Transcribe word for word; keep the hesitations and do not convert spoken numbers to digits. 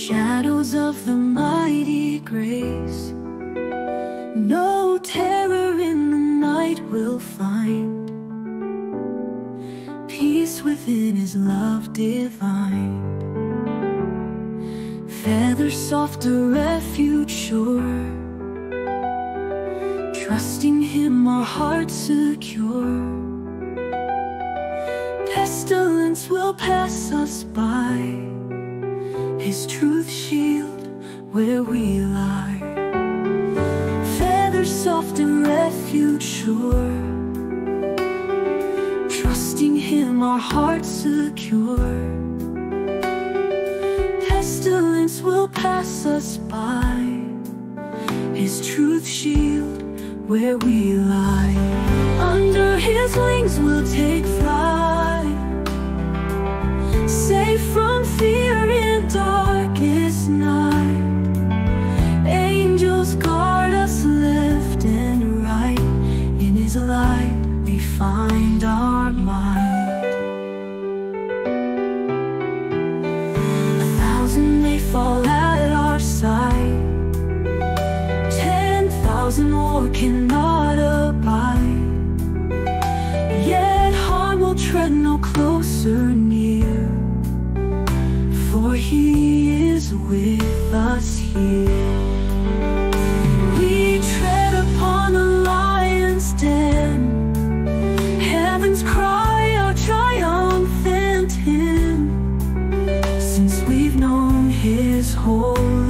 shadows of the mighty grace. No terror in the night will find, peace within His love divine. Feathers soft, a refuge sure, trusting Him our hearts secure. Pestilence will pass us by, His truth shield where we lie. Feathers soft and refuge sure, trusting Him our hearts secure. Pestilence will pass us by, His truth shield where we lie. Under His wings we'll take flight, safe from fear in darkest night. Angels guard us left and right, in His light we find our might. A thousand may fall at our side, ten thousand more cannot abide, yet harm will tread no closer near, for He is with us here. We tread upon the lion's den, heaven's cry our triumphant hymn, since we've known His holy